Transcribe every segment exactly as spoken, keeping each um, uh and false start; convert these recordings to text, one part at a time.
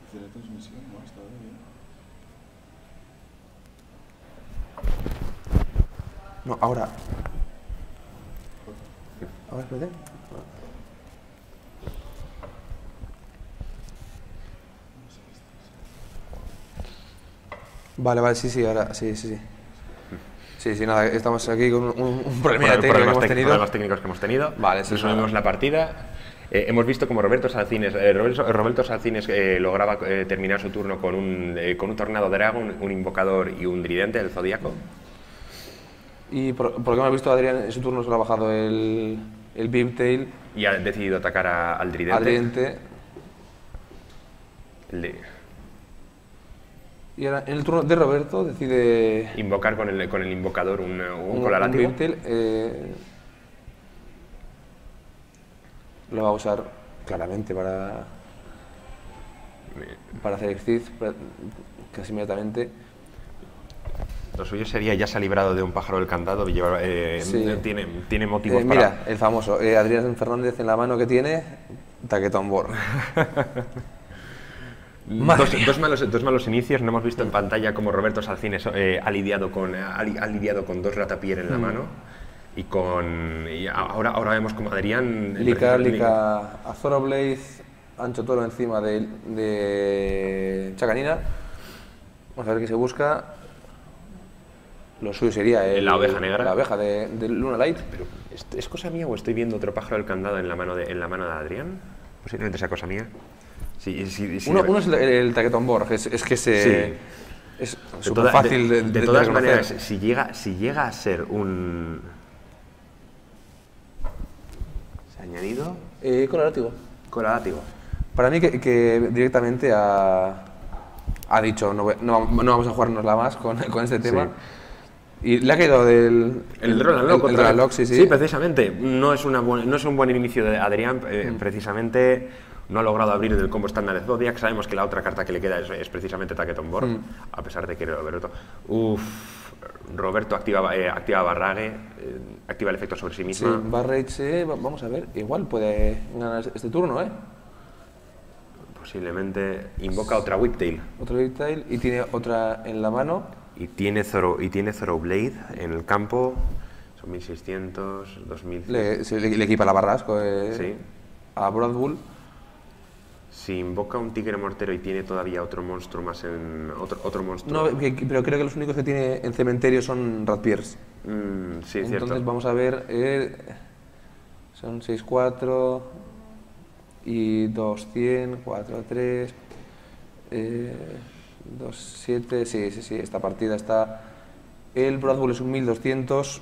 De la transmisión, no, está bien. No, ahora. Ahora, espérate. Vale, vale, sí, sí, ahora, sí, sí, sí. Sí, sí, nada, estamos aquí con un, un, un problema técnico que hemos tenido. Problemas técnicos que hemos tenido. Vale, sí. Resumimos la partida. Eh, hemos visto como Roberto Salcines, eh, Roberto, Roberto Salcines eh, lograba eh, terminar su turno con un, eh, con un Tornado Dragon, un Invocador y un Tridente del Zodíaco. Y por, por lo que hemos visto, Adrián en su turno se le ha bajado el, el Beamtail. Y ha decidido atacar a, al Tridente. Al Tridente. El de, Y ahora en el turno de Roberto decide invocar con el, con el Invocador un, un, un, Cola un Látigo. Beamtail. Eh, lo va a usar claramente para, para hacer Exceed casi inmediatamente. Lo suyo sería, ya se ha librado de un pájaro del candado, lleva, eh, Sí. tiene, tiene motivos Eh, para... mira, el famoso eh, Adrián Fernández en la mano que tiene, Taquetón Bor. Dos, dos, malos, dos malos inicios. No hemos visto en pantalla cómo Roberto Salcines eh, ha, lidiado con, ha, li- ha lidiado con dos Ratapier en la Mm. mano. Y con y ahora, ahora vemos como Adrián... eh, Lica, precisamente- Lica, Azoroblaze, Ancho Toro encima de, de Chacanina. Vamos a ver qué se busca. Lo suyo sería el- La oveja negra. La oveja de, de Luna Light. Pero, ¿es, ¿es cosa mía o estoy viendo otro pájaro del candado en la mano de, en la mano de Adrián? Posiblemente sea cosa mía. Sí, sí, sí, uno, de- uno es el, el Taquetón Bor, que es, es que se, Sí. es de súper toda- fácil de, de, de de todas reconocer. maneras, si llega, si llega a ser un... ¿Se ha añadido? Eh, con el látigo. Cola Látigo. Para mí que, que directamente ha, ha dicho no, voy- no, no vamos a jugárnosla más con, con este tema. Y le ha caído del... El Drone Unlock, el, el otra Drone vez. Unlock, sí, sí. precisamente. No es, una buena, no es un buen inicio de Adrián. eh, Mm. Precisamente no ha logrado abrir del combo estándar de Zodiac. Sabemos que la otra carta que le queda es, es precisamente Taquetón Bor, Mm. a pesar de que Roberto... Uf, Roberto activa, eh, activa Barrage, eh, activa el efecto sobre sí Sí, misma. Barrage, eh, va- vamos a ver, igual puede ganar este turno, ¿eh? Posiblemente invoca otra Whiptail. Otro Whiptail y tiene otra en la mano. Y tiene Zoro, y tiene Zoroblade en el campo. Son mil seiscientos, dos mil cien. Le, se- le, le equipa la barrasco eh, Sí. a Broad Bull. Si invoca un tigre mortero y tiene todavía otro monstruo más en... Otro, otro monstruo... No, que- que- pero creo que los únicos que tiene en cementerio son Ratpiers. Mm, sí, Entonces cierto. vamos a ver, eh, son seis cuatro y dos cien, cuatro tres, eh, dos siete, sí, sí, sí, esta partida está... El Broad Bull es un mil doscientos,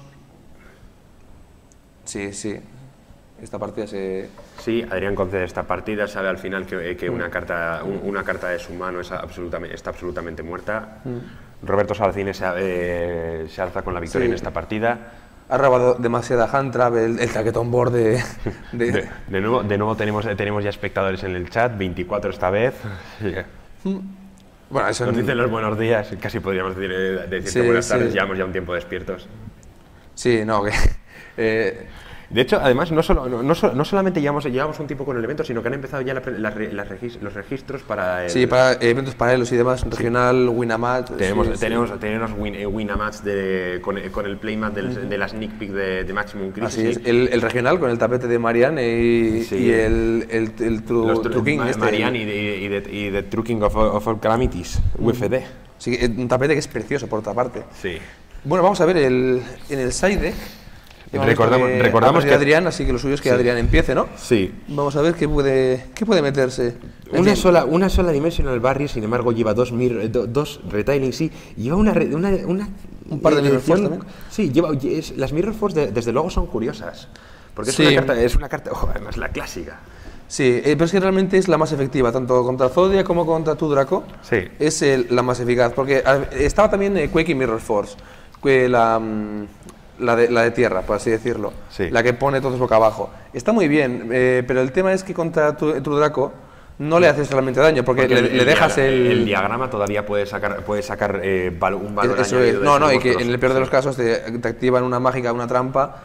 sí, sí, esta partida se... Sí, Adrián concede esta partida, sabe al final que, eh, que Mm. una, carta, un- una carta de su mano es absolutamente, está absolutamente muerta. Mm. Roberto Salcines se, eh, se alza con la victoria Sí. en esta partida. Ha robado demasiada hand trap el, el Taquetón Board de... de- De, de nuevo, de nuevo tenemos, eh, tenemos ya espectadores en el chat, veinticuatro esta vez. Bueno, eso Nos en- dicen los buenos días, casi podríamos decir, eh, decirte Sí, buenas sí. tardes, llevamos ya un tiempo despiertos. Sí, no, que... eh, De hecho, además, no, solo, no, no, so- no solamente llevamos, llevamos un tiempo con el evento, sino que han empezado ya la pre- las re- las regis- los registros para el... sí, para eventos paralelos y demás, regional, Winamat... Tenemos, sí, sí. tenemos, tenemos win, eh, Winamats de, con, eh, con el playmat del, de la sneak peek de, de Maximum Crisis. Así es, el, el regional con el tapete de Marianne y, Sí. y el, el, el tru, Los tru- truquín Ma- este. Marianne y de, y, de, y de Trucking of, of All Calamities, U F D. Sí, eh, un tapete que es precioso por otra parte. Sí. Bueno, vamos a ver el, en el side deck. Hemos visto Recordamos- que recordamos ha perdido que- Adrián, así que lo suyo es que Adrián empiece, ¿no? Sí. Vamos a ver qué puede, qué puede meterse. Una sola, una sola Dimensional Barrier, sin embargo, lleva dos, mir, eh, do- dos Retailing, sí. Lleva una, re- una, una Un par de Mirror Force edición- también. Sí, lleva, es- las Mirror Force de- desde luego son curiosas. Porque es Sí. una carta, es una carta, ojo, además la clásica. Sí, eh, pero es que realmente es la más efectiva, tanto contra Zodia como contra tu Draco. Sí. Es el- la más eficaz, porque a ver, estaba también eh, Quake y Mirror Force, que la, mm, la, de, la de tierra, por así decirlo, Sí. la que pone todos boca abajo. Está muy bien, eh, pero el tema es que contra tu, tu Draco no le haces realmente daño, porque, Porque le, le dejas diagra- el... el diagrama todavía puede sacar, puede sacar eh, val- un valor Eso añadido es. de No, esos no, y que monstruos. en el peor de Sí. los casos te, te activan una mágica, una trampa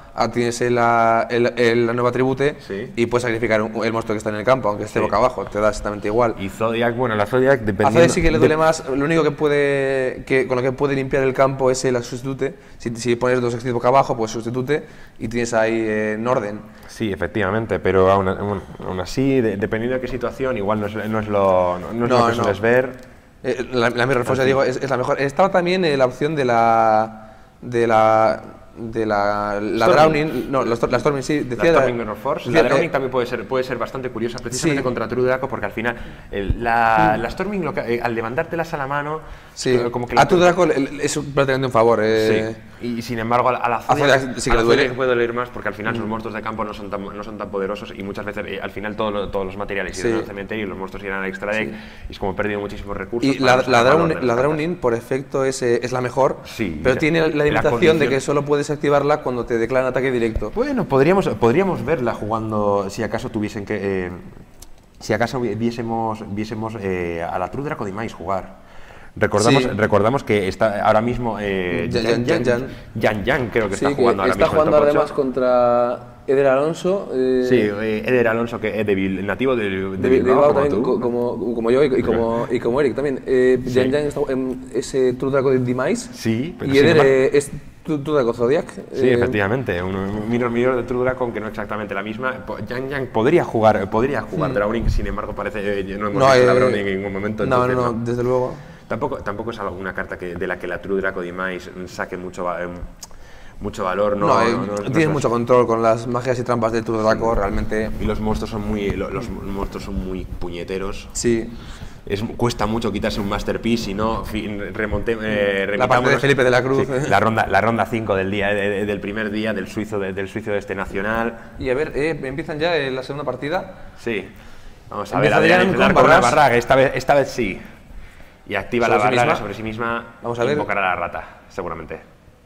ah, tienes el, la, el, el, la nueva atribute Sí. y puedes sacrificar un- el monstruo que está en el campo, aunque esté Sí. boca abajo, te da exactamente igual. Y Zodiac, bueno, la Zodiac A dependiendo... Zodiac sí que le duele de- más, lo único que puede, que, con lo que puede limpiar el campo es el sustitute. Si, si pones dos Exit boca abajo, pues sustitute y tienes ahí eh, Norden. Sí, efectivamente, pero aún, aún- aún así, de- dependiendo de qué situación, igual no es, no es lo, no es No, lo que no. sueles ver. Eh, la, la Mirror Force, ya digo, es, es la mejor. Estaba también eh, la opción de la. de la. de la. la Storming. Drowning. No, la, Stor- la Storming, sí. La Decía Storming Mirror Force, decía, la Drowning eh, también puede ser, puede ser bastante curiosa, precisamente Sí. contra True Draco, porque al final el- la, la Storming, lo que- eh, al levantártelas a la mano, Sí, eh, como que la- a tu Draco le- le- es prácticamente un favor. Eh, Sí. Y sin embargo, a la, a la Zodiac Zodiac sí que a la le duele. Zodiac puede doler más porque al final sus monstruos de campo no son tan, no son tan poderosos y muchas veces eh, al final todo lo- todos los materiales Sí. irán al cementerio y los monstruos irán al extra deck y es como perdido muchísimos recursos. Y para la, no sacar la, valor Drown- de las la cartas. Drowning, por efecto, es, eh, es la mejor, Sí, pero la- tiene la la limitación de condición- que solo puedes activarla cuando te declaran ataque directo. Bueno, podríamos, podríamos verla jugando si acaso tuviesen que... eh, si acaso vi- viésemos, viésemos eh, a la True Draco Demise jugar. Recordamos, Sí. recordamos que está ahora mismo eh, Yan- Yan- Yan- Yan Yan creo que Sí, está jugando ahora está mismo en jugando top además ocho. contra Eder Alonso. eh, Sí, eh, Eder Alonso, que es de Bil- nativo de, de De, de Bilbao, Bilbao como también, tú. co- como, como yo y, y como, y como Eric también. Eh, Sí. Yan Yan está en ese True Draco de Demise. Sí, pero y sin Eder embargo- eh, es True True Draco Zodiac. Sí, eh, efectivamente, un, un Mirror Mirror de True Draco, aunque no exactamente la misma. Po- Yang Yang podría jugar, podría jugar Drowning, sin embargo parece eh, no hemos No, visto la eh, Drowning en ningún momento. No, no, entonces no, desde luego. Tampoco, tampoco es alguna carta que, de la que la True Draco Demise saque mucho, va- eh, mucho valor. No, No, eh, no, no- no tienes es- mucho control con las magias y trampas de True Draco, realmente. Y los monstruos son muy, lo- los monstruos son muy puñeteros. Sí. Es, cuesta mucho quitarse un Masterpiece y no fin, remonte, eh, La parte de remitámonos- Felipe de la Cruz. Sí, la ronda la ronda cinco del día de- de- del primer día del suizo de, del suizo de este nacional. Y a ver, eh, empiezan ya eh, la segunda partida. Sí. Vamos a ver, Empieza Adrián, Adrián empezar con con una barras. barraga, esta vez, esta vez sí. Y activa la ¿Sobre sí barraga misma? sobre sí misma. Vamos a ver. Invocará a la rata, seguramente.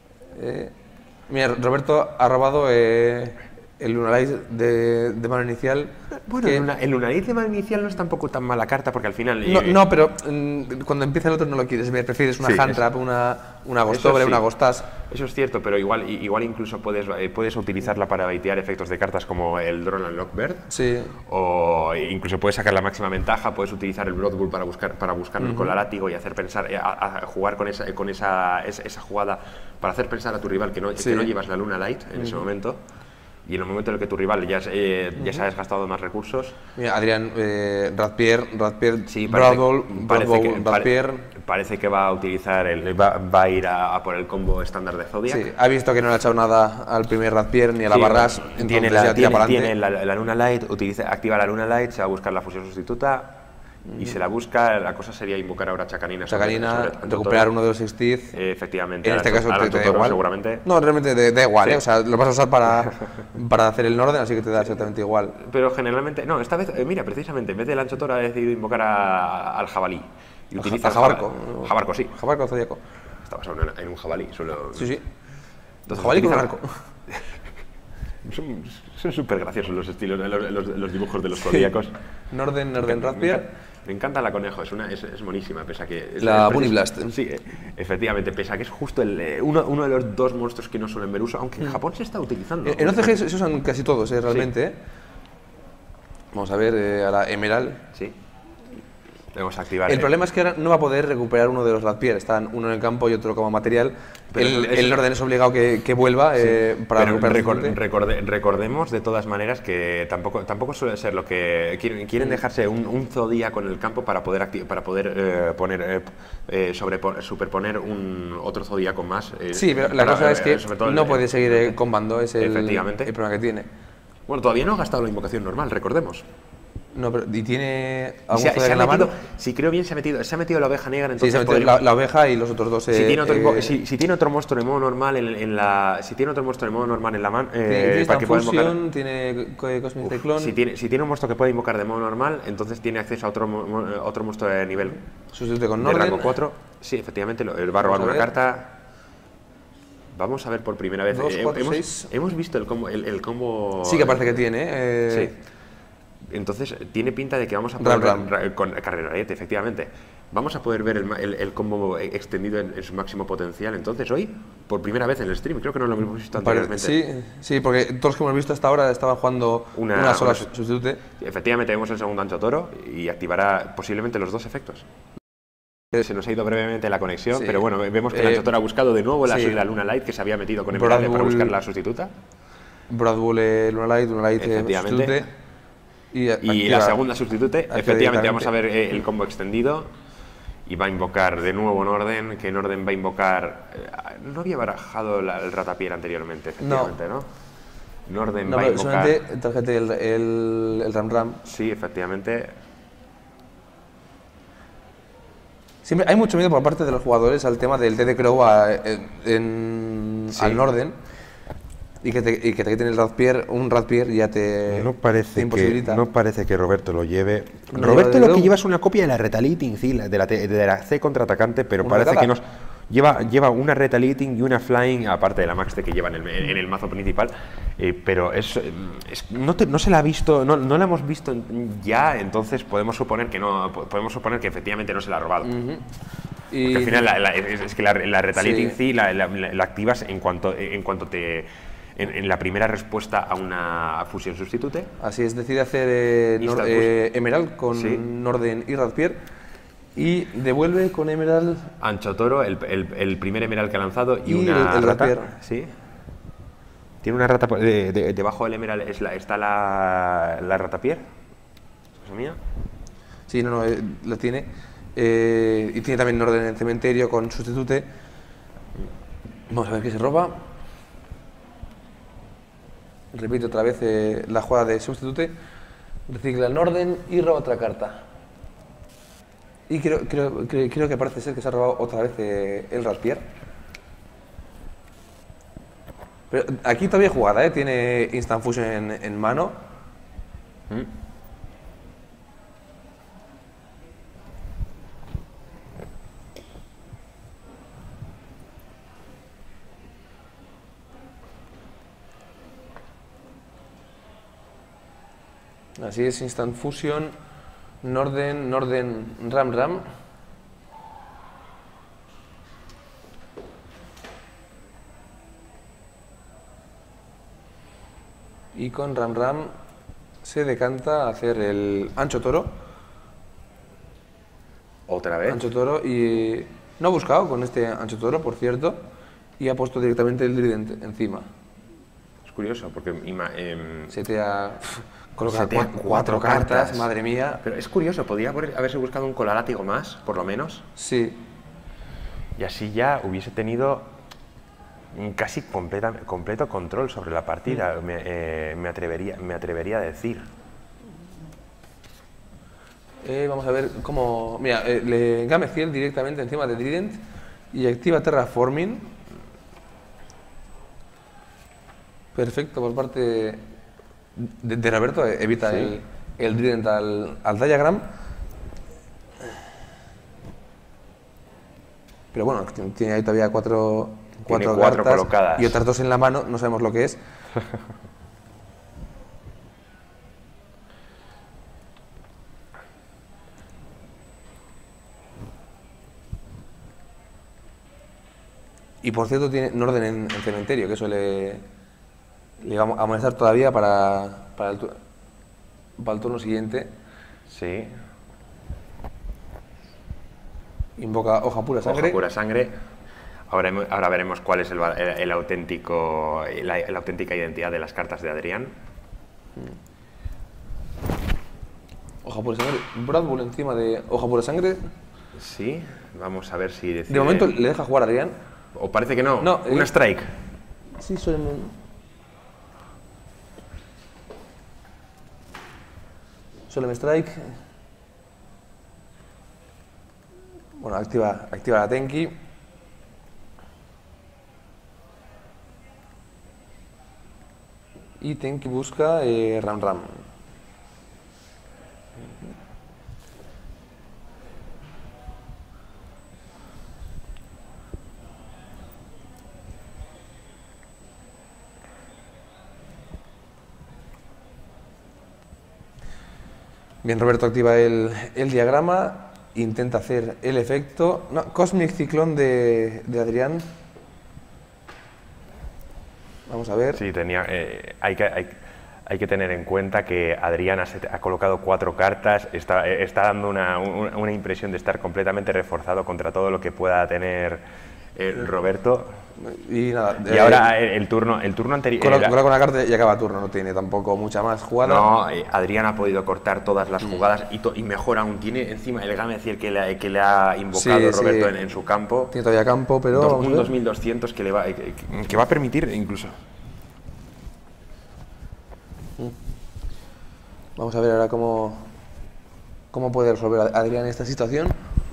Eh, mira, Roberto ha robado eh, el Lunalight de, de mano inicial. Bueno, que- el, luna- el Lunalight de mano inicial no es tampoco tan mala carta porque al final. No, eh, no, pero mm, cuando empieza el otro no lo quieres ver, prefieres una Sí, hand es- trap, una, una Eso Agostobre, sí. una Agostas. Eso es cierto, pero igual, i- igual incluso puedes, eh, puedes utilizarla para baitear efectos de cartas como el Drone and Lockbird. Sí. O incluso puedes sacar la máxima ventaja, puedes utilizar el Blood Bowl para buscar para buscar con la látigo y hacer pensar, eh, a, a jugar con esa con esa, esa, esa jugada para hacer pensar a tu rival que no, Sí. que no llevas la Luna Light en ese momento. Y en el momento en el que tu rival ya, eh, ya se ha desgastado más recursos, Mira, Adrián, eh, Radpierre, Radpierre, sí, parece, Broadwall, parece, Broadwall, que, pare- Radpierre. parece que va a utilizar el, va, va a ir a, a por el combo estándar de Zodiac. Sí, ha visto que no le ha echado nada al primer Radpierre ni a la Sí, Barras, bueno, entonces tiene ya la, tira tiene, para tiene adelante. la, la Luna Light, utiliza, activa la Luna Light, se va a buscar la fusión sustituta y se la busca. La cosa sería invocar ahora Chacanina. sobre- Chacanina, sobre Tanto recuperar Toro. uno de los Sixteeth. Eh, efectivamente. En este Alancho- caso te, Alancho te da Toro, igual. seguramente. No, realmente te da igual, Sí. ¿eh? O sea, lo vas a usar para, para hacer el Norden, así que te da exactamente igual. Pero generalmente, no, esta vez, eh, mira, precisamente, en vez del Ancho Toro ha decidido invocar a- al jabalí. Y A utiliza a Jabarco. el Jabarco, sí. Jabarco Zodíaco. Está basado en, en un jabalí. Solo... Sí, sí. Entonces, Jabalí con un utiliza- arco. Son son súper graciosos los estilos, los, los- los dibujos de los zodíacos. Norden, Norden Me Radpierre. encanta, me encanta la conejo, es, una, es, es monísima, pese a que... es- La es- Bunny es- Blast. Sí, eh, efectivamente, pese a que es justo el, eh, uno, uno de los dos monstruos que no suelen ver uso, aunque en Japón se está utilizando. En en O C G se usan casi todos, ¿eh? Realmente. ¿eh? Vamos a ver, eh, ahora Emerald. Sí. Debemos activar... El eh, problema es que ahora no va a poder recuperar uno de los Radpierre. Están uno en el campo y otro como material. Pero el, es- el Norden es obligado que, que vuelva eh, para Pero recuperar recor- su suerte. recorde- recordemos de todas maneras que tampoco, tampoco suele ser lo que quieren, quieren dejarse un, un zodíaco en el campo para poder acti- para poder eh, poner eh, eh, sobrepo- superponer un otro zodíaco más. eh, Sí, pero la para, cosa es eh, que sobre todo no el- puede seguir eh, combando, es el, Efectivamente. el problema que tiene. Bueno, todavía no ha gastado la invocación normal, recordemos. No, pero, ¿y tiene Y algún se, ha- Zodiac se ha en la metido, mano? si creo bien, se ha metido, se ha metido la oveja negra, Sí, entonces se ha metido podríamos- la, la oveja y los otros dos. si, eh, tiene otro, eh, invo- si, si tiene otro monstruo en modo normal en, en la si tiene otro monstruo en modo normal en la mano tiene, eh, tiene para que pueda invocar Fusion, tiene co- eh, Cosmic Cyclone, si tiene, si tiene un monstruo que puede invocar de modo normal, entonces tiene acceso a otro, mo- mo- otro monstruo de nivel sustituye con de rango Norden. cuatro. Sí, efectivamente, lo- él va a robar Vamos a una ver. carta. Vamos a ver por primera vez. Dos, Eh, cuatro, hemos, seis. hemos visto el combo. El, el combo Sí que parece que tiene. eh, Sí. Entonces, tiene pinta de que vamos a poder Ram, ver, con carrerarete, efectivamente, vamos a poder ver el, el, el combo extendido en, en su máximo potencial. Entonces, hoy, por primera vez en el stream, creo que no lo hemos visto anteriormente. Sí, sí, porque todos los que hemos visto hasta ahora estaban jugando una, una sola una, sustitute. Efectivamente, vemos el segundo Ancho Toro y activará posiblemente los dos efectos. Se nos ha ido brevemente la conexión, sí. Pero bueno, vemos que el Ancho Toro ha buscado de nuevo la, sí. la Luna Light que se había metido con Emerald para buscar la sustituta. Brad Bull, eh, Luna Light, Luna Light, efectivamente. Sustitute. Y, y la segunda sustitute, efectivamente, vamos a ver eh, el combo extendido. Y va a invocar de nuevo Norden, que Norden va a invocar... Eh, no había barajado la, el Ratapier anteriormente, efectivamente, ¿no? ¿no? Norden no, va a invocar... Tarjete el, el, el Ram Ram. Sí, efectivamente. Siempre hay mucho miedo por parte de los jugadores al tema del D D Crow a, en, en, sí. al Norden. Y que te, y que te quiten el Ratpier, un Ratpier ya te, no parece te imposibilita. Que, no parece que Roberto lo lleve. No Roberto lo que lleva es una copia de la Retaliating, sí, de la, de la C contraatacante, pero parece retada? que nos lleva, lleva una Retaliating y una Flying, aparte de la Max T que lleva en el, en el mazo principal, eh, pero es, es no, te, no se la ha visto, no, no la hemos visto ya, entonces podemos suponer que no, podemos suponer que efectivamente no se la ha robado. Uh-huh. Y porque al final la, la, es, es que la, la Retaliating sí, sí la, la, la activas en cuanto, en cuanto te... En, en la primera respuesta a una fusión sustitute. Así es, decide hacer eh, Nor eh, Emerald con sí. Norden y Ratpier y devuelve con Emerald... Ancho Toro, el, el, el primer Emerald que ha lanzado y, y una el, el rata. Ratpier. Sí. Tiene una rata... De, de, debajo del Emerald es la, está la, la Ratapier. ¿Es cosa mía? Sí, no, no, eh, lo tiene. Eh, y tiene también Norden en el cementerio con sustitute. Vamos a ver qué se roba. Repito otra vez eh, la jugada de sustitute, recicla el Norden y roba otra carta. Y creo, creo, creo, creo que parece ser que se ha robado otra vez eh, el Ratpier. Pero aquí todavía jugada, ¿eh? Tiene Instant Fusion en, en mano. ¿Mm? Así es, Instant Fusion, Norden, Norden, Ram Ram. Y con Ram Ram se decanta a hacer el Ancho Toro. ¿Otra vez? Ancho Toro y... No ha buscado con este Ancho Toro, por cierto, y ha puesto directamente el Trident encima. Es curioso, porque... Eh, se te ha... Coloca cuatro, cuatro, cuatro cartas, cartas, madre mía. Pero es curioso, podría haberse buscado un colalátigo más, por lo menos. Sí. Y así ya hubiese tenido casi completa, completo control sobre la partida, mm. me, eh, me, atrevería, me atrevería a decir. Eh, vamos a ver cómo... Mira, eh, le Gameciel directamente encima de Trident y activa Terraforming. Perfecto por parte... De, de Roberto, evita sí. el, el Trident al, al Diagram. Pero bueno, tiene ahí todavía cuatro, cuatro, cuatro cartas colocadas. Y otras dos en la mano, no sabemos lo que es. Y por cierto tiene Norden en, en cementerio, que eso le... Le vamos a molestar todavía para, para, el, para el turno siguiente. Sí. Invoca hoja pura sangre. Hoja pura sangre. Ahora, ahora veremos cuál es el, el, el auténtico, la, la auténtica identidad de las cartas de Adrián. Hoja pura sangre. Brad Bull encima de hoja pura sangre. Sí. Vamos a ver si decide... De momento le deja jugar a Adrián. O parece que no. No. Una eh, strike. Sí, suelen... Solemn Strike. Bueno, activa, activa la Tenki. Y Tenki busca eh, Ram Ram. Bien, Roberto activa el, el diagrama, intenta hacer el efecto. No, Cosmic Ciclón de, de Adrián. Vamos a ver. Sí, tenía, eh, hay, que, hay, hay que tener en cuenta que Adrián ha, ha colocado cuatro cartas, está, está dando una, una, una impresión de estar completamente reforzado contra todo lo que pueda tener eh, Roberto. Y, nada, y eh, ahora el, el turno el turno anterior... Coloca con la carta y acaba turno, no tiene tampoco mucha más jugada. No, eh, Adrián ha podido cortar todas las jugadas y, to, y mejor aún, tiene encima el Game decir que le, que le ha invocado sí, Roberto sí. En, en su campo. Tiene todavía campo, pero... Dos, un dos mil doscientos que, le va, que, que va a permitir incluso... Vamos a ver ahora cómo, cómo puede resolver Adrián esta situación.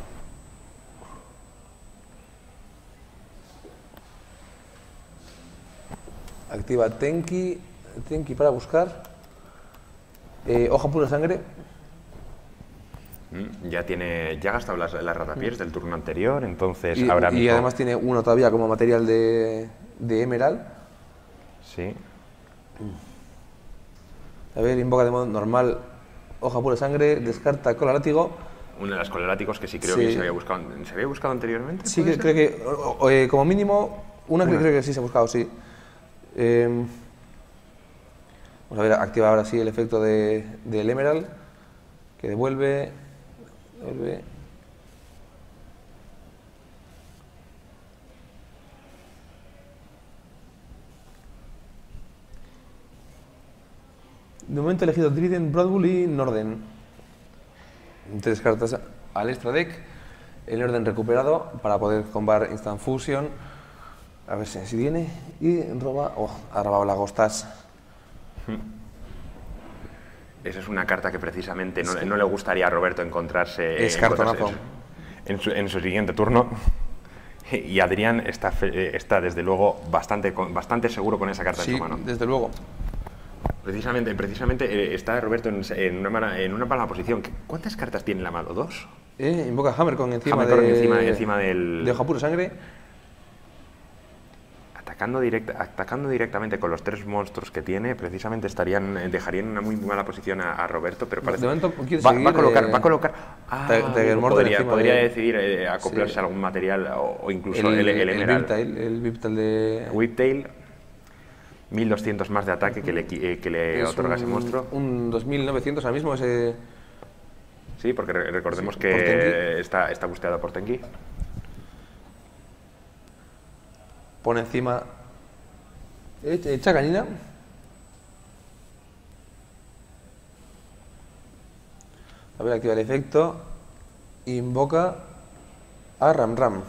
Activa Tenki, Tenki para buscar. Eh, hoja pura sangre. Mm, ya tiene, ya ha gastado las, las ratapiés del turno anterior, entonces Y, ahora y mismo... además tiene uno todavía como material de, de Emerald. Sí. A ver, invoca de modo normal hoja pura sangre, descarta cola látigo. Uno de los coleráticos que sí creo Sí. que se había buscado, ¿se había buscado anteriormente? Sí, ¿puede que, ser? creo que o- o, eh, como mínimo, una, Una. que creo que sí se ha buscado, sí. Eh, vamos a ver, activa ahora sí el efecto de, del Emerald, que devuelve, devuelve. De momento he elegido Trident, Broadbull y Norden. Tres cartas al extra deck, el orden recuperado para poder combar Instant Fusion. A ver si, si viene. Y roba. Oh, ha robado la Ghostas. Esa es una carta que precisamente no, no le gustaría a Roberto encontrarse, Es encontrarse cartonazo. en, su, en su siguiente turno. Y Adrián está, fe- está desde luego bastante, con- bastante seguro con esa carta Sí, en su mano. desde luego. Precisamente, precisamente eh, está Roberto en, en una mala, en una mala posición. ¿Cuántas cartas tiene en la mano? ¿Dos? Eh, invoca Hammercon encima, Hammercorn de, encima, encima del... de hoja pura sangre. Atacando, directa, atacando directamente con los tres monstruos que tiene, precisamente estarían, eh, dejarían en una muy mala posición a, a Roberto, pero parece... De momento quiere va, seguir, va a colocar, eh, va a colocar... Ah, Tiger- Tiger amigo, Morton podría, encima podría de- decidir eh, acoplarse Sí. a algún material o, o incluso El, el, el, el Emerald. Viptail, el Viptail de... Whiptail, mil doscientos más de ataque que le, qui- eh, que le es otorga ese un- monstruo. Un dos mil novecientos ahora mismo ese... Sí, porque re- recordemos Sí, que por Tenki. está, está busteado por Tenki. Pone encima... Eh, eh, Chacanina. A ver, activa el efecto. Invoca a Ram Ram.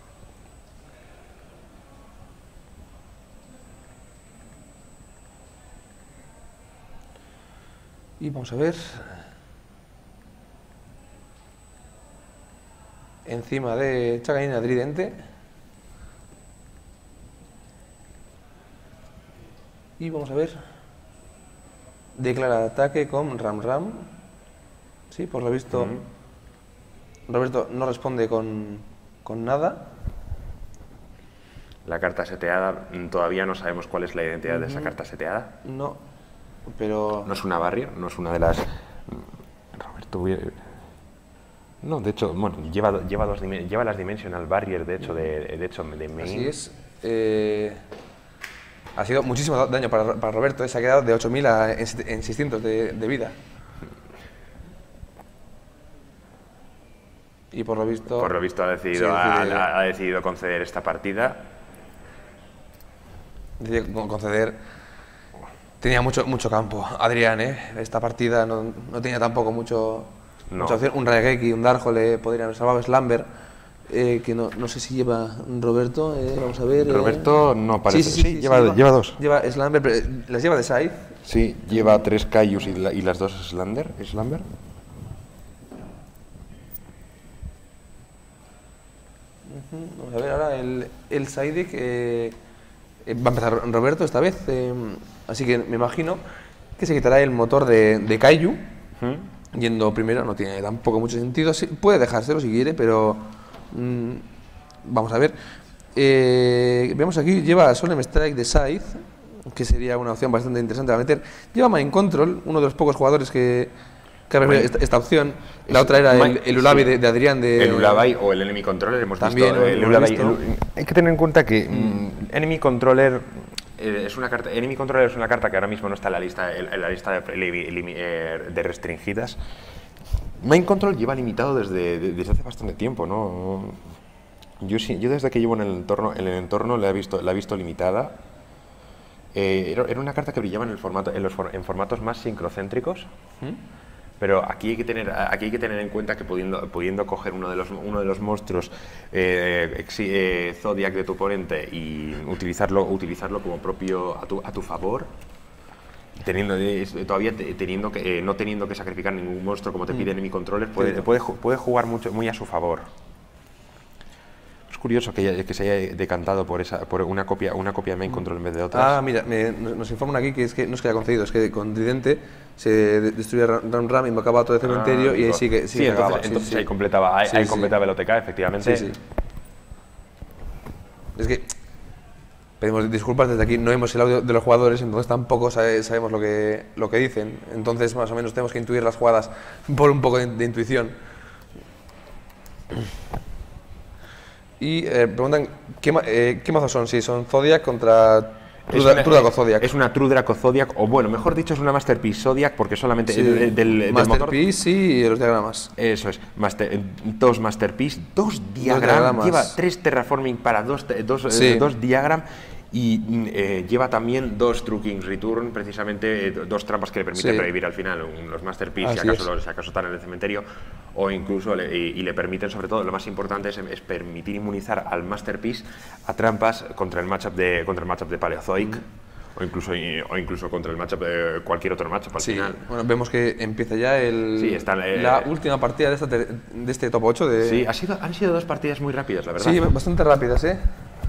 Y vamos a ver. Encima de Chacanina Tridente. Y vamos a ver. Declara ataque con Ram Ram. Sí, por lo visto. Roberto no responde con, con nada. La carta seteada, mm, todavía no sabemos cuál es la identidad de esa carta seteada. No. Pero. No es una barrier, no es una de las... Roberto, voy a- no, de hecho, bueno, lleva, lleva, dos, dimen- lleva las Dimensional Barrier, de hecho, de, de, hecho, de main. Así es. Eh, ha sido muchísimo da- daño para, para Roberto. eh, Se ha quedado de ocho mil a, en, siete- en seiscientos de, de vida. Y por lo visto. Por lo visto ha decidido, Sí, ha, decide- ha- ha decidido conceder esta partida. decide con- conceder. Tenía mucho, mucho campo. Adrián, ¿eh? Esta partida no, no tenía tampoco mucho. No. Mucha opción. Un Raigeki, un Darjole podrían haber salvado. Slumber. Eh, que no, no sé si lleva Roberto. eh, vamos a ver. eh. Roberto no parece. Sí, lleva, lleva dos. Lleva Slumber, pero eh, las lleva de side. Sí, lleva tres Kaijus y, la- y las dos Slander. Slumber. Vamos a ver ahora el, el side que eh, va a empezar Roberto esta vez. eh, así que me imagino que se quitará el motor de, de Kaiju. Yendo primero no tiene tampoco mucho sentido. Sí, puede dejárselo si quiere, pero mm, vamos a ver. Eh, vemos aquí, lleva Solemn Strike de Scythe, que sería una opción bastante interesante a meter. Lleva Mind Control, uno de los pocos jugadores que, Claro, Mind- esta, esta opción, la otra era el, Mind- el Ulabi sí. de, de Adrián de... El Ulabai o el Enemy Controller, hemos También visto. lo El hemos Ulabai, visto. el- hay que tener en cuenta que mm, Enemy Controller eh, es una carta. Enemy Controller es una carta que ahora mismo no está en la lista, en, en la lista de, li- li- eh, de restringidas. Mind Control lleva limitado desde, de- desde hace bastante tiempo, ¿no? Yo, sí, yo desde que llevo en el entorno, en el entorno la he visto, la he visto limitada. Eh, era, era una carta que brillaba en, el formato, en, los for- en formatos más sincrocéntricos. Pero aquí hay que tener, aquí hay que tener en cuenta que pudiendo, pudiendo coger uno de los, uno de los monstruos eh, exi- eh, Zodiac de tu oponente y utilizarlo, utilizarlo como propio a tu, a tu favor, teniendo, eh, todavía te- teniendo que, eh, no teniendo que sacrificar ningún monstruo como te pide Enemy Controller, puede, Sí. puede, ju- puede jugar mucho, muy a su favor. Es curioso que, haya- que se haya decantado por, esa, por una copia, una copia de Main Control en vez de otras. Ah, mira, me- nos nos informan aquí que es que no es que haya concedido, es que con Tridente se de- destruye Ram Ram, Ram invocaba todo el cementerio Ah, y ahí digo, sí que sí, sí, que entonces, acababa. Sí, entonces sí. ahí completaba, ahí, Sí, ahí sí. completaba el O T K, efectivamente. Sí, sí. Es que pedimos disculpas desde aquí, no vemos el audio de los jugadores, entonces tampoco sabe- sabemos lo que, lo que dicen. Entonces, más o menos, tenemos que intuir las jugadas por un poco de, de intuición. Y eh, preguntan, ¿qué, ma- eh, ¿qué mazos son? Si son Zodiac contra Es True una- True Draco Zodiac. Es una True Draco Zodiac, o bueno, mejor dicho, es una Masterpiece Zodiac, porque solamente Sí, el- el- del, del motor. Masterpiece y los diagramas. Eso es, master- dos Masterpiece, dos diagram, diagramas. lleva tres Terraforming para dos, te- dos, eh, Sí. dos diagram y mm, eh, lleva también dos True King's Return, precisamente eh, dos trampas que le permiten Sí. revivir al final un- los Masterpiece, si Así acaso, es. los- si acaso están en el cementerio, o incluso le, y, y le permiten, sobre todo, lo más importante es, es permitir inmunizar al Masterpiece a trampas contra el matchup de, contra el matchup de Paleozoic. O incluso, o incluso contra el matchup de cualquier otro matchup al Sí, final. bueno, vemos que empieza ya el, Sí, está, eh, la última partida de, esta ter- de este top ocho. De, Sí, ha sido, han sido dos partidas muy rápidas, la verdad. sí, bastante rápidas, ¿eh?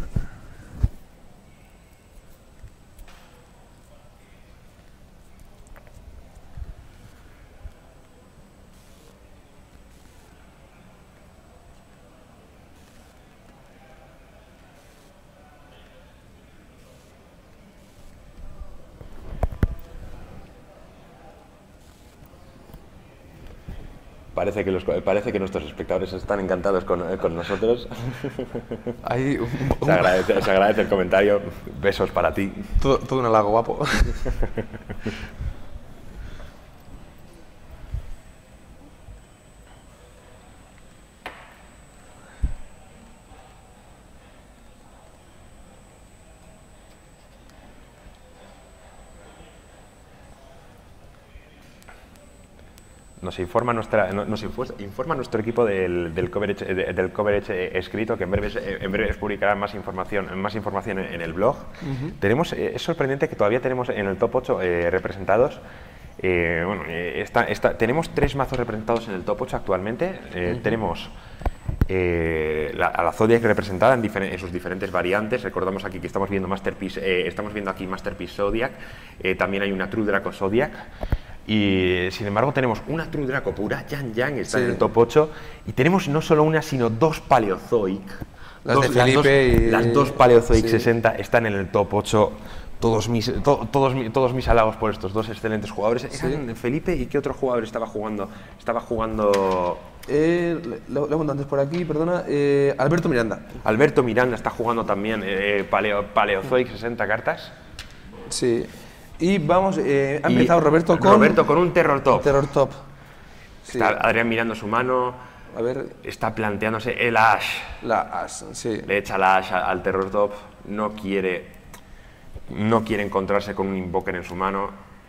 Parece que, los, parece que nuestros espectadores están encantados con, eh, con nosotros. Hay un, un- Se agradece, se agradece el comentario. Besos para ti. todo, todo un halago guapo. Nos informa, nuestra, no- nos info- informa nuestro equipo del, del coverage, eh, de- del coverage eh, escrito que en breves, eh, en breves publicará más información, más información en, en el blog. Tenemos, eh, es sorprendente que todavía tenemos en el top ocho eh, representados. eh, bueno, eh, está- está- tenemos tres mazos representados en el top ocho actualmente. Eh, Tenemos eh, la, a la Zodiac representada en, diferen- en sus diferentes variantes. Recordamos aquí que estamos viendo Masterpiece, eh, estamos viendo aquí Masterpiece Zodiac. Eh, también hay una True Draco Zodiac. Y sin embargo tenemos una True Draco pura, Yang Yang está Sí. en el top ocho, y tenemos no solo una, sino dos Paleozoic. Las Dos- de Felipe dos, y- las dos Paleozoic sí. sesenta están en el top ocho. Todos mis, to- todos, mi- todos mis halagos por estos dos excelentes jugadores. Eran Felipe y qué otro jugador estaba jugando. Estaba jugando Eh, le, le apunto antes por aquí, perdona. eh, Alberto Miranda. Alberto Miranda, está jugando también eh, Paleo, Paleozoic sesenta cartas. Sí. Y vamos, eh, ha Y empezado Roberto con. Roberto con un Terror Top. Terror Top. Sí. Está Adrián mirando su mano. A ver, Está planteándose el Ash. la As, sí. Le echa la Ash al Terror Top. No quiere, no quiere encontrarse con un Invoker en su mano.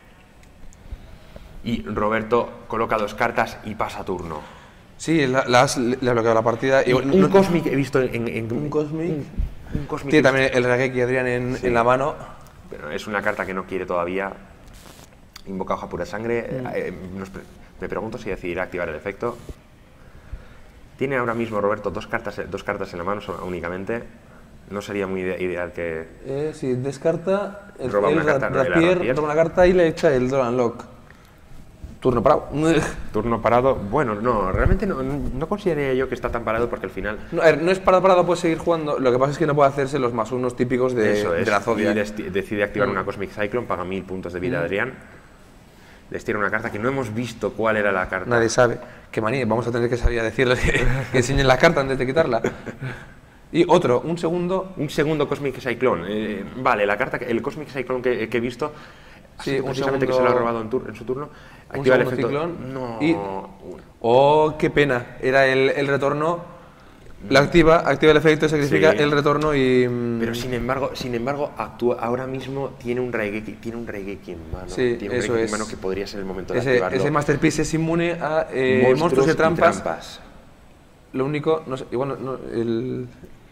Y Roberto coloca dos cartas y pasa turno. Sí, la, la As le le ha bloqueado la partida. Y Y, un no- Cosmic he visto en, en- un Cosmic. Un, un Cosmic. Tiene también el Regeki Adrián en, Sí. en la mano. Pero es una carta que no quiere todavía. Invoca hoja pura sangre. Mm. Eh, nos pre- me pregunto si decidirá activar el efecto. Tiene ahora mismo Roberto dos cartas, dos cartas en la mano so- únicamente. No sería muy ide- ideal que... Eh, sí, descarta. El, Roba el una carta, Ra- el Rapier, Rapier. roba una carta y le echa el Doran Lock. Turno parado. Turno parado. Bueno, no, realmente no, no consideraría yo que está tan parado porque al final... No, a ver, no es parado, parado, puede seguir jugando. Lo que pasa es que no puede hacerse los más unos típicos de, Eso es. de la Zodiac. Y desti- decide activar Mm. una Cosmic Cyclone, paga mil puntos de vida Mm. Adrián. Les tira una carta que no hemos visto cuál era la carta. Nadie sabe. Qué manía, vamos a tener que saber decirles que, que enseñen la carta antes de quitarla. Y otro, un segundo. Un segundo Cosmic Cyclone. Eh, vale, la carta, que- el Cosmic Cyclone que, que he visto, ha Sí, sido un precisamente segundo- que se lo ha robado en, tur- en su turno. Un Activa el segundo efecto. ciclón. No. Y- Oh, qué pena. Era el, el retorno. La activa, activa el efecto, sacrifica Sí. el retorno y. mm, Pero sin embargo, sin embargo, actúa, ahora mismo tiene un Raigeki, tiene un Raigeki en mano. Sí, tiene un eso Raigeki es. en mano que podría ser el momento de ese, activarlo. ese Masterpiece es inmune a eh, monstruos, y trampas. Lo único, no sé, igual no, no, el.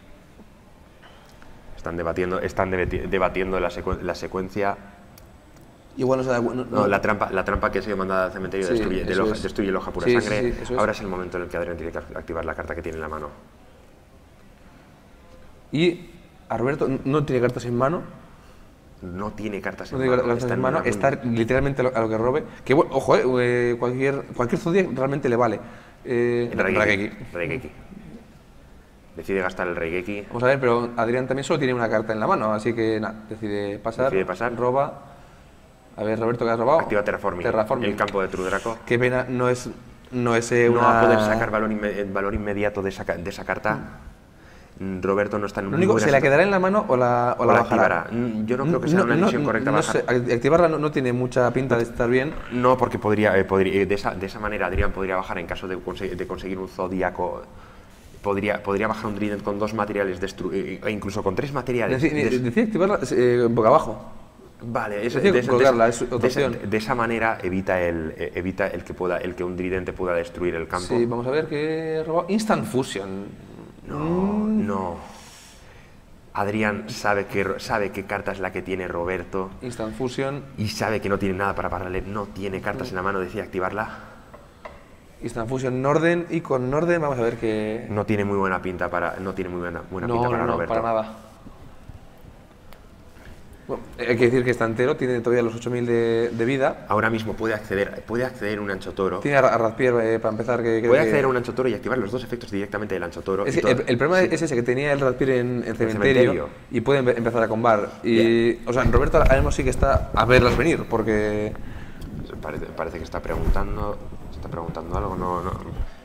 Están debatiendo, están debati- debatiendo la, secu- la secuencia. Igual no se da cu- no- No, no. la trampa, la trampa que ha sido mandada al cementerio Sí, destruye, de eso loja- es. destruye el hoja pura Sí, sí, sangre. sí, eso es. Ahora es el momento en el que Adrián tiene que activar la carta que tiene en la mano. Y a Roberto no tiene cartas en mano. No tiene cartas No en tiene mano. cartas está en en mano. una- Está literalmente a lo, a lo que robe. Que bueno, ojo, eh, eh, cualquier, cualquier Zodiac realmente le vale. Eh, Raigeki. Raigeki. Raigeki. Decide gastar el Raigeki. Vamos a ver, pero Adrián también solo tiene una carta en la mano, así que nada, decide pasar. Decide pasar. Roba. A ver, Roberto, ¿qué has robado? Activa Terraforming. Terraforming. El campo de Trudraco. Qué pena, no es, no es eh, No una... va a poder sacar valor, inme- el valor inmediato de esa, ca- de esa carta. Mm, Roberto no está en Lo único, buena ¿se la situ- quedará en la mano o la, o o la la bajará? activará. Mm, Yo no creo que sea una decisión correcta no bajar. sé, act- activarla no, no tiene mucha pinta de estar bien. No, porque podría, eh, podría eh, de, esa, de esa manera Adrián podría bajar en caso de, conse- de conseguir un zodíaco. Podría, podría bajar un Trident con dos materiales destru- eh, e incluso con tres materiales. Deci- Des- Decide activarla eh, boca abajo. Vale, es, decir, de, esa- de colgarla, esa- es otra de esa- opción. de esa manera evita el eh, evita el que pueda el que un tridente pueda destruir el campo. Sí, vamos a ver qué he robado. Instant Fusion. No, Mm. no. Adrián sabe que sabe qué carta es la que tiene Roberto Instant Fusion. y sabe que no tiene nada para pararle. No tiene cartas en la mano, decide activarla. Instant Fusion Norden. Y con Norden vamos a ver qué... No tiene muy buena pinta para no tiene muy buena, buena No, pinta no, para no, Roberto. para nada. Bueno, hay que decir que está entero, tiene todavía los ocho mil de, de vida. Ahora mismo puede acceder puede acceder a un ancho toro. Tiene a, a Razpier eh, para empezar. Que, creo Puede que- acceder a un ancho toro y activar los dos efectos directamente del ancho toro. Es y que el, todo- el problema sí. es ese, que tenía el Razpier en el cementerio, cementerio. y puede empe- empezar a combar. Y, o sea, Roberto ahora mismo sí que está a verlas venir, porque... Parece, parece que está preguntando está preguntando algo, no, no.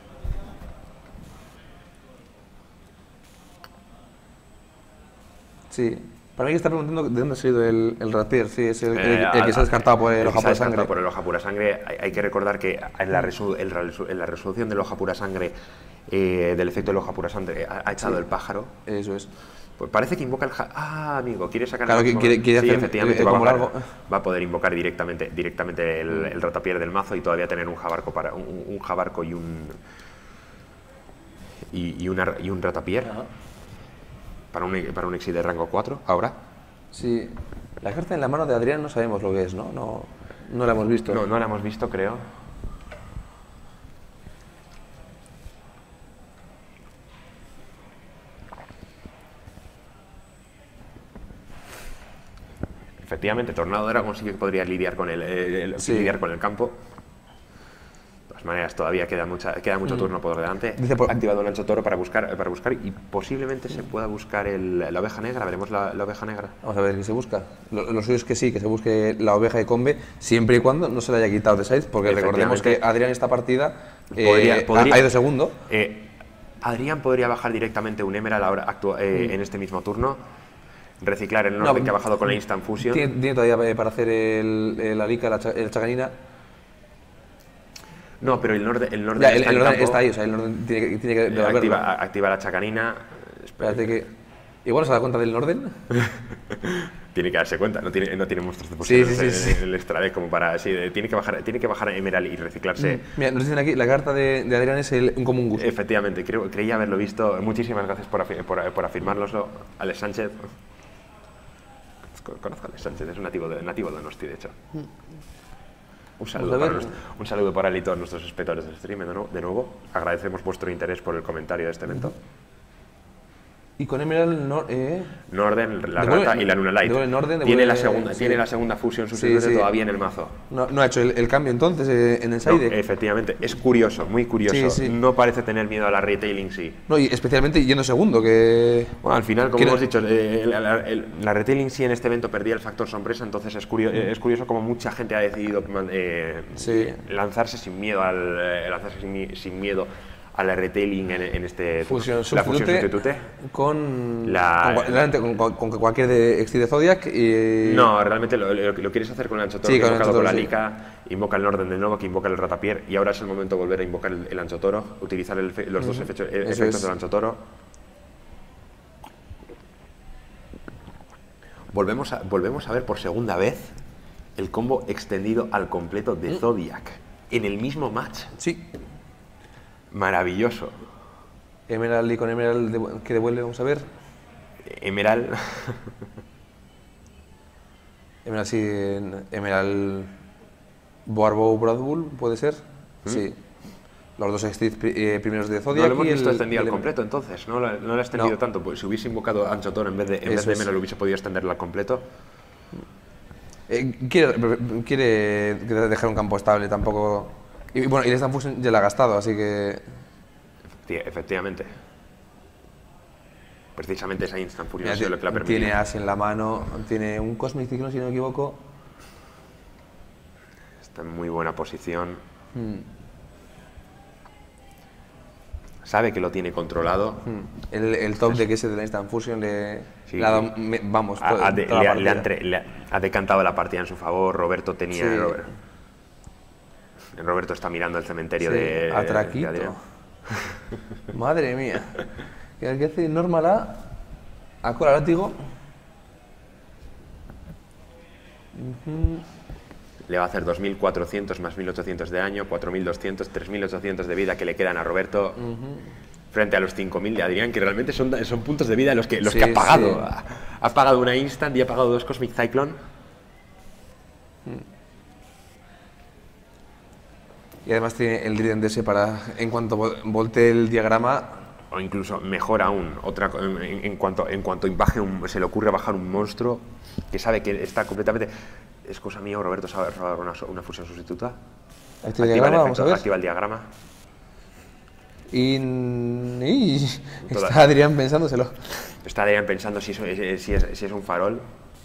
Sí. Para mí que está preguntando de dónde ha salido el, el Razpier, sí, es el, el- Eh, el que se ha descartado por el el que hoja se ha por descartado sangre. por el hoja pura sangre. Hay, hay que recordar que en la, resu- en la resu- en la resolución del hoja pura sangre, eh, del efecto del hoja pura sangre, ha, ha echado el pájaro. Eso es. Pues parece que invoca el... ja- Ah, amigo, quiere sacar... Claro, el que máximo- quiere- quiere sí, hacer, efectivamente, eh, va, a como bajar- largo. va a poder invocar directamente directamente el, el ratapier del mazo y todavía tener un jabarco para un, un jabarco y un... Y, y, una, y un ratapier para un, para un exit de rango cuatro, ahora. Sí. La carta en la mano de Adrián no sabemos lo que es, ¿no? No, no la hemos visto. No, no la hemos visto, creo. Efectivamente, Tornado Dragon sí que podría lidiar con el, eh, el- Sí. lidiar con el campo. De todas maneras, todavía queda mucha, queda mucho turno por delante. Dice por- Ha activado un ancho toro para buscar, para buscar y posiblemente se pueda buscar el- la oveja negra. Veremos la, la oveja negra. Vamos a ver qué se busca. Lo, lo suyo es que sí, que se busque la oveja de Combe, siempre y cuando no se le haya quitado de side, porque recordemos que Efectivamente. Adrián esta partida eh, Podría- ha- podría- ha ido segundo. Eh, Adrián podría bajar directamente un Emerald ahora actua- eh, en este mismo turno. Reciclar el Norden No, que ha bajado con la Instant Fusion. Tiene, tiene todavía eh, para hacer el, el Arica, la, cha- el Chacanina. No, pero el Norden, el Norden Ya, el, está el en orden campo. está ahí, o sea, el orden tiene que, tiene que Eh, devolverlo. activa, activa la chacanina. Espera, Espérate que... Igual se da cuenta del orden. tiene que darse cuenta, no tiene, no tiene monstruos de Sí, posibles sí, sí, en, sí. en el extra deck como para. Sí, eh, tiene que bajar, tiene que bajar a Emerald y reciclarse. Mira, nos dicen aquí, la carta de, de Adrián es el, un común gusto. Efectivamente, creo, creía haberlo visto. Muchísimas gracias por, afi- por, por afirmárnoslo, Alex Sánchez. Conozco a Alex Sánchez, es un nativo de, nativo de Donosti, de hecho. Un saludo, Vamos a para ver. nuestro- un saludo para él y todos nuestros espectadores del stream de nuevo, de nuevo. Agradecemos vuestro interés por el comentario de este evento. Y con Emerald no, eh, Norden, la Devuelve- rata y la Luna Light. devuelve Norden, tiene, la devuelve- segunda, sí. tiene la segunda fusión sustituta Sí, sí. todavía en el mazo. no, no ha hecho el, el cambio entonces eh, en el No, side. efectivamente, es curioso, muy curioso. Sí, sí. No parece tener miedo a la retailing, sí. No, y especialmente yendo segundo, que... Bueno, al final, como Quiero- hemos dicho, eh, la, la- el- la retailing sí en este evento perdía el factor sorpresa, entonces es, curio- eh, es curioso como mucha gente ha decidido eh, Sí. lanzarse sin miedo al eh, lanzarse sin, mi- sin miedo a la retailing en, en este Fusión la fusión sustitute sustitute. con, La- con, cua- realmente con, cua- con que cualquier de Exceed Zodiac y... No, realmente lo, lo- lo quieres hacer con el Anchotoro, Sí, que ha con el invocado con la Anchotoro, Lica, invoca el Norden de nuevo, que invoca el Ratapier, y ahora es el momento de volver a invocar el, el Anchotoro, utilizar el fe- los dos efectos, Eso efectos es. del Anchotoro. Volvemos a, volvemos a ver por segunda vez el combo extendido al completo de Zodiac en el mismo match. Sí. Maravilloso. Emerald y con Emerald devu- que devuelve, vamos a ver. Emerald. Emerald sí, en- Emerald Boarbow Broadbull, ¿puede ser? Sí. Los dos Exceed pri- eh, primeros de No Zodiac lo hemos y el, visto extendido y el al completo, entonces. No lo, no lo ha extendido No. tanto. Pues si hubiese invocado Anchotoro en vez de, en vez Eso de es. Emerald, hubiese podido extenderlo al completo. Eh, quiere, quiere dejar un campo estable, tampoco... Y bueno, y el Stand Fusion ya la ha gastado, así que... Sí, efectivamente. Precisamente esa Instant Fury Mira, ha sido lo que la ha permitido. tiene As en la mano, tiene un Cosmic Cyclone, si no me equivoco. Está en muy buena posición. Hmm. Sabe que lo tiene controlado. Hmm. El, el top de que ese de la Instant Fusion le, Sí, le ha dado, sí. me- vamos, Ha, toda- ha de- toda le, la ha, le ha partida. entre- le ha- ha decantado la partida en su favor. Roberto tenía. Sí. Robert- Roberto está mirando el cementerio Sí, de. a de Traquito. Adrián. Madre mía. ¿Qué que hace normal A? A cola látigo. Le va a hacer dos mil cuatrocientos más mil ochocientos de daño, cuatro mil doscientos, tres mil ochocientos de vida que le quedan a Roberto. Frente a los cinco mil de Adrián, que realmente son, son puntos de vida los que, los Sí, que ha pagado. sí. Ha, ha pagado una Instant y ha pagado dos Cosmic Cyclone. Y además tiene el Trident ese para, en cuanto vo- voltee el diagrama, O incluso, mejor aún, otra, co- en, en cuanto, en cuanto baje un- se le ocurre bajar un monstruo que sabe que está completamente... Es cosa mía, Roberto sabe robar una, una fusión sustituta. activa el diagrama, el vamos a ver. activa el diagrama. Y, y Toda- está Adrián pensándoselo. Está Adrián pensando si, eso es, si, es, si es un farol.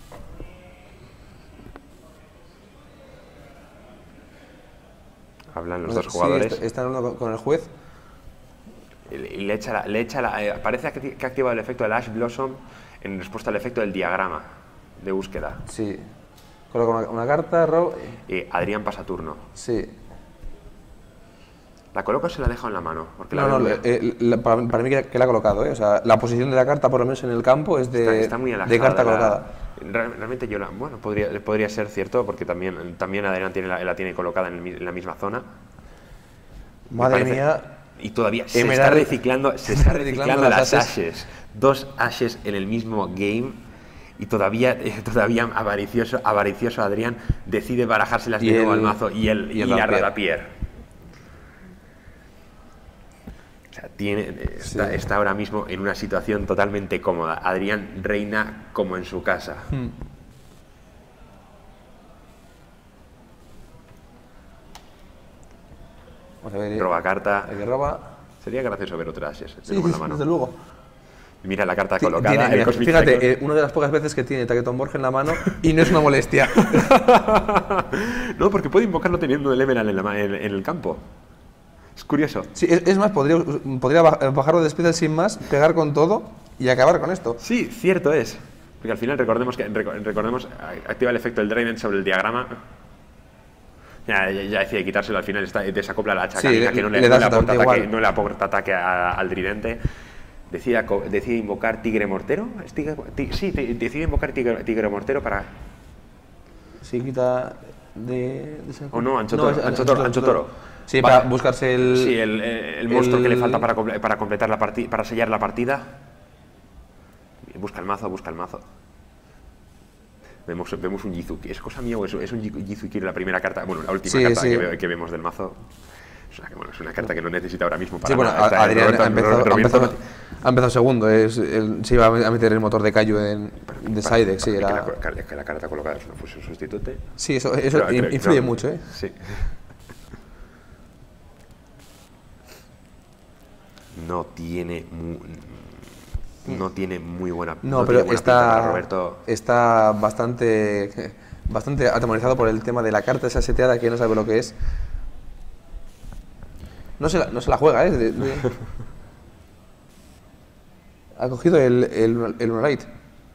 Hablan los dos Sí, jugadores. está- están hablando con- con el juez. Y le- y le echa la, le echa la, eh, parece que, que ha activado el efecto del Ash Blossom en respuesta al efecto del diagrama de búsqueda. Sí. Coloca una, una carta, Rob. Y Adrián pasa turno. Sí. ¿La coloca o se la deja en la mano? Porque la No, no, veo- eh, la- para, para mí que, que la ha colocado, ¿eh? O sea, la posición de la carta, por lo menos en el campo, es de, está, está muy alejada de carta la- colocada. Real- Realmente yo la, bueno, podría, podría ser cierto, porque también, también Adrián tiene la, la tiene colocada en, el mi- en la misma zona. Me Madre parece- mía. Y todavía se Emerald- está reciclando, se está reciclando las las ashes. ashes. Dos ashes en el mismo game. Y todavía, eh, todavía avaricioso, avaricioso Adrián decide barajárselas de Y nuevo el- al mazo y, el, y y, el la Ratapier. Ratapier. O sea, tiene, eh, está, Sí. está ahora mismo en una situación totalmente cómoda. Adrián reina como en su casa. Hmm. Vamos a ver. eh, Roba carta. El que roba. Sería gracioso ver otra ashes. Sí, Tenemos la mano. desde luego. Mira la carta Ti- colocada. tiene- el mira, Cosmic fíjate, Cyclone. eh, una de las pocas veces que tiene Taqueton Borg en la mano y no es una molestia. No, porque puede invocarlo teniendo el Emerald en, la ma- en- en el campo. Es curioso. Sí, es, es más, podría, podría ba- bajarlo de especial sin más, pegar con todo y acabar con esto. Sí, cierto es. Porque al final recordemos que reco- recordemos a- activa el efecto del Draven sobre el diagrama. Ya, ya, ya decide quitárselo al final, está, desacopla la chacarina Sí, que no le, le no da le aporta exactamente ataque, igual. no le aporta ataque a- al tridente. Decide, aco- decide invocar Tigre Mortero. ¿Es tigre- ti- sí, te- decide invocar tigre, tigre Mortero para. Si quita de... de esa- O no, Ancho Toro, es- Ancho Toro, Ancho Toro. Sí, Vale. para buscarse el... Sí, el, eh, el monstruo que le el- falta para, comple- para completar la partida, para sellar la partida. Busca el mazo, busca el mazo. Vemos, vemos un Yizuki. ¿Es cosa mía o es, es un Yi- Yizuki la primera carta? Bueno, la última Sí, carta sí. Que, ve- que vemos del mazo. Es una, bueno, es una carta que no necesita ahora mismo para Sí, bueno, nada. Está- Adrián Roberto- ha empezado, ha Roberto- empezado- Ha empezado segundo, es, el, se iba a meter el motor de Kaiju en, de Sidex, sí, que, era... la, que la carta colocada es una fusión sustitute. Sí, eso, eso Creo- creo- influye creo- mucho, ¿eh? Sí. No tiene mu- no tiene muy buena No, tiene pero buena pinta para está, Roberto. está bastante, bastante atemorizado por el tema de la carta esa seteada que no sabe lo que es. No se la, no se la juega, ¿eh? De- de- Ha cogido el, el, el Lunalight.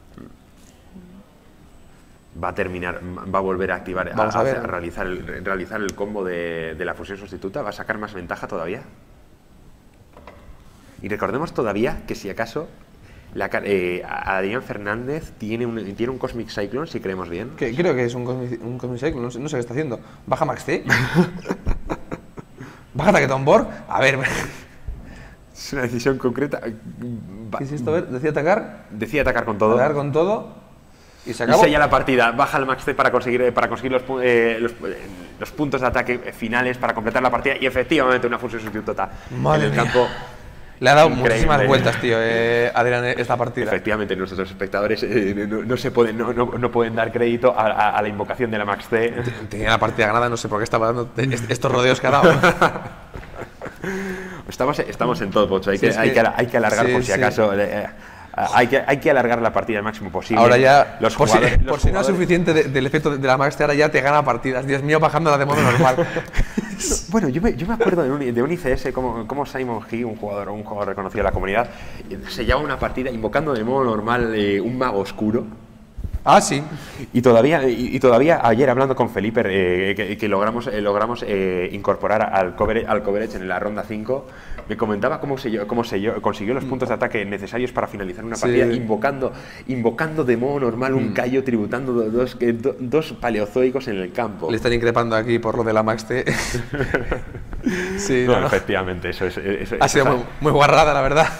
Va a terminar, va a volver a activar, Vamos a a, ver. a realizar, el, realizar el combo de, de la fusión sustituta. Va a sacar más ventaja todavía. Y recordemos todavía que si acaso la, ca- eh, Adrián Fernández tiene un, tiene un Cosmic Cyclone, si creemos bien. Que, creo que es un Cosmic, un Cosmic Cycle, no sé, no sé qué está haciendo. Baja Max C. Baja Taquetón Borg. A ver, Es una decisión concreta. Va- ¿qué es esto? A ver, decía atacar. Decide atacar con todo. Atacar con todo. Y se Y acabó. sella la partida, baja el Max C para conseguir, para conseguir los, pu- eh, los, eh, los puntos de ataque finales para completar la partida y efectivamente una fusión sustituta Madre en el mía. campo. Le ha dado Increíble. muchísimas vueltas, tío, eh, Adrián, esta partida. Efectivamente, nuestros espectadores eh, no, no se pueden, no, no- no pueden dar crédito a, a- a la invocación de la Max C. Tenía la partida ganada, no sé por qué estaba dando est- estos rodeos que ha dado. Estamos, estamos en top ocho, hay, Sí, que, es hay, que- que, ala- hay que alargar sí, por si sí. acaso. eh, eh, hay, que, hay que alargar la partida al máximo posible. Ahora ya, los por, jugadores, si, los por si no es jugadores- suficiente de- del efecto de, de la Max T, ahora ya te gana partidas. Dios mío, bajándola de modo normal. Bueno, yo me, yo me acuerdo de un, de un I C S como, como Simon He, un jugador, un jugador reconocido de la comunidad, eh, se llama una partida invocando de modo normal eh, un mago oscuro. Ah, sí. Y todavía, y, y todavía ayer hablando con Felipe, eh, que, que logramos, eh, logramos eh, incorporar al coverage, al coverage en la ronda cinco, me comentaba cómo, se, cómo se, consiguió los puntos de ataque necesarios para finalizar una Sí. partida, invocando, invocando de modo normal un callo, tributando do- dos, que- do- dos paleozoicos en el campo. Le están increpando aquí por lo de la Max T. Sí, No, no, no. efectivamente, eso es. Eso, Ha eso sido es- muy, muy guarrada, la verdad.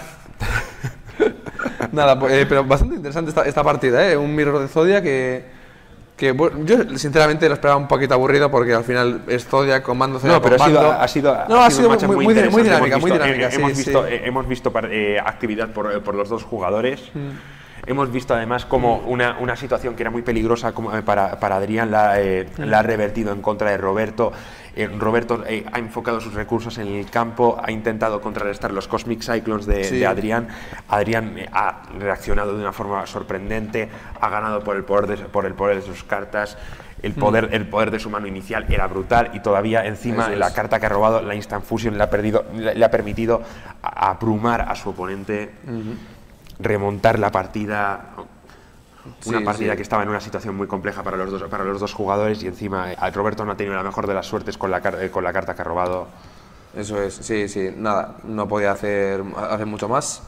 Nada, pues, eh, pero bastante interesante esta, esta partida, ¿eh? Un Mirror de Zodia que, que bueno, yo sinceramente lo esperaba un poquito aburrido porque al final es Zodia con mando, Zodia No, pero ha con sido, mando. ha sido, No, ha sido un matchup muy, muy, interesante. muy dinámica, Hemos muy visto- dinámica, eh, sí, hemos sí. visto, eh, hemos visto par- eh, actividad por, por los dos jugadores. Hemos visto además como una, una situación que era muy peligrosa como, eh, para, para Adrián la, eh, la ha revertido en contra de Roberto. Eh, Roberto eh, ha enfocado sus recursos en el campo, ha intentado contrarrestar los Cosmic Cyclones de, Sí. de Adrián. Adrián eh, ha reaccionado de una forma sorprendente, ha ganado por el poder de, por el poder de sus cartas. El poder, el poder de su mano inicial era brutal y todavía encima Eso es. la carta que ha robado, la Instant Fusion, le ha, perdido, le, le ha permitido a- abrumar a su oponente, remontar la partida, una Sí, partida sí. que estaba en una situación muy compleja para los dos, para los dos jugadores y encima eh, Roberto no ha tenido la mejor de las suertes con la, car- eh, con la carta que ha robado. Eso es, sí, sí, nada, no podía hacer, hacer mucho más.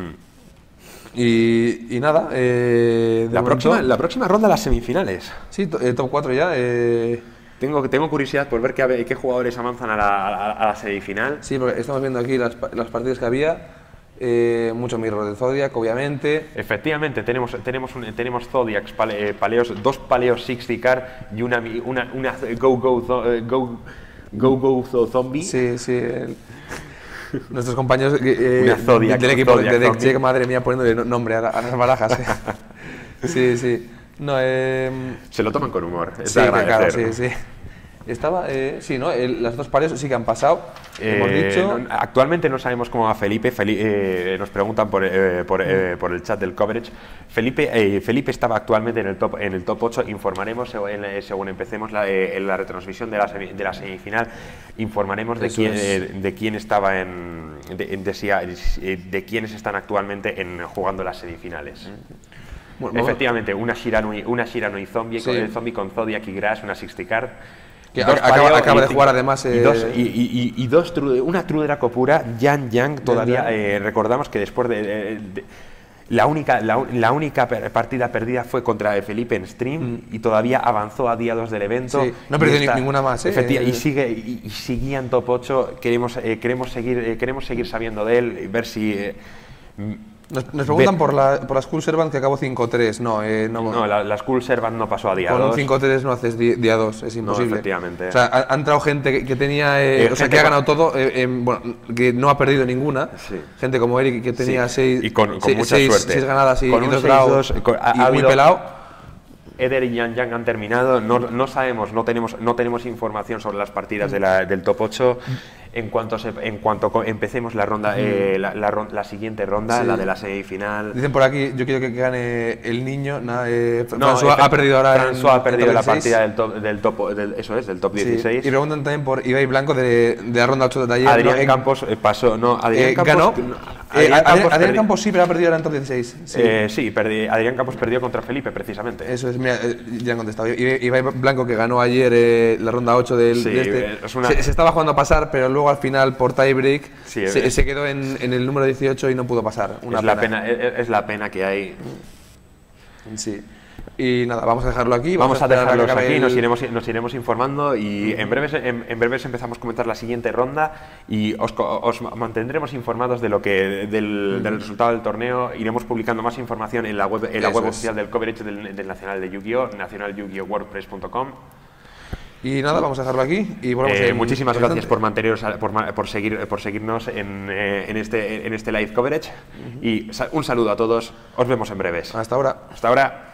Y, y nada, eh, de La momento- próxima, la próxima ronda, las semifinales. Sí, to- eh, top cuatro ya. Eh, Tengo, tengo curiosidad por ver qué, qué jugadores avanzan a la, a la- a la semifinal. sí, porque estamos viendo aquí las, pa- las partidas que había. Eh, mucho Mirror de Zodiac, obviamente. Efectivamente, tenemos, tenemos, un- tenemos Zodiacs, pale- eh, paleos, dos paleos sixty car y una, mi- una, una Go Go zo- eh, Go Go Go zo- Zombie. Sí, sí. el- nuestros compañeros eh, Una Zodiac, del equipo Zodiac de Deck Zombie. Check, madre mía, poniéndole no- nombre a, la- a las barajas. eh. Sí, sí. No, eh, Se lo toman con humor. Es sí, de que claro, agradecer. sí, sí. Estaba, eh, sí, ¿no? El- las dos pares sí que han pasado. Hemos Eh, dicho. no- actualmente no sabemos cómo va Felipe. Feli- eh, nos preguntan por, eh, por, eh, por el chat del coverage. Felipe, eh, Felipe estaba actualmente en el top en el top ocho. Informaremos según, en- según empecemos la, eh, en la retransmisión de la, semi- de la semifinal. Informaremos de Eso quién, es. eh, de quién estaba en de, de si a- eh, de quiénes están actualmente en jugando las semifinales. Bueno, Efectivamente, una Shiranui, una Shiranui zombie, Sí. con el zombie con Zodiac y Grass, una sixty card. Que Dos acaba- paleo acaba y de cinco- jugar además, y eh, dos, y, y- y- y dos tru- una Trudera Copura, Yan Yang, todavía Yang. eh, recordamos que después de, de- de- la única, la, la única per- partida perdida fue contra Felipe en stream y todavía avanzó a día dos del evento. Sí, no ha Y perdido ni- está- ninguna más, ¿eh? efectiva- y sigue y, y seguía en top ocho. Queremos, eh, queremos, seguir, eh, queremos seguir sabiendo de él y ver si... eh, m- Nos, nos preguntan por la, por la Skull Servant que acabó cinco tres. No, eh, no, No, la, la Skull Servant no pasó a día con dos. un cinco tres no haces di- día dos, es imposible. No, efectivamente. O sea, ha, ha entrado gente que, que tenía, eh, Eh, o sea, gente que ha con- ganado todo, eh, eh, bueno, que no ha perdido ninguna. Sí. Gente como Eric que tenía Sí, seis, y con, con seis, mucha seis- suerte. seis ganadas y, Con y un dos seis draws dos, con- ha- y ha muy habido- pelado. Eder y Yang Yang han terminado, no, no sabemos, no tenemos, no tenemos información sobre las partidas de la- del top ocho. En cuanto, se, en cuanto co- empecemos la ronda, eh, la, la ron- la siguiente ronda, Sí. la de la semifinal. Dicen por aquí, yo quiero que gane el niño. Nada, eh, No, François efe- ha perdido ahora. en- François ha en perdido top la dieciséis. partida del top, del top del- eso es, del top Sí, dieciséis. y preguntan también por Ibai Blanco de, de la ronda ocho de ayer. Adrián ¿no? Eh, Campos eh, pasó, no, Adrián eh, Campos ganó. no, Eh, Adrián Adrián, Campos Adrián perdi- Campos sí, pero ha perdido ahora en top dieciséis. Sí. eh, sí, perdi- Adrián Campos perdió contra Felipe precisamente. Eso es, mira, eh, ya han contestado. I- Ibai Blanco que ganó ayer eh, la ronda ocho del, Sí, de este. es una- se, se estaba jugando a pasar, pero luego al final por tiebreak Sí, se, es- se quedó en, en el número dieciocho y no pudo pasar. Una es, la pena, es, es la pena que hay. Sí. Y nada, vamos a dejarlo aquí. Vamos a esperar que dejarlos acabe aquí, el- nos iremos, nos iremos informando y en breves, en, en breves empezamos a comentar la siguiente ronda y os, co- os mantendremos informados de lo que del, del resultado del torneo. Iremos publicando más información en la web, en la Eso web es. oficial del coverage del, del Nacional de Yu-Gi-Oh, nacional yu gi oh wordpress punto com. Y nada, vamos a dejarlo aquí. Y volvemos Eh, en- muchísimas en gracias instante. por manteneros, a- por, ma- por seguir, por seguirnos en, eh, en este, en este live coverage y sa- un saludo a todos. Os vemos en breves. Hasta ahora. Hasta ahora.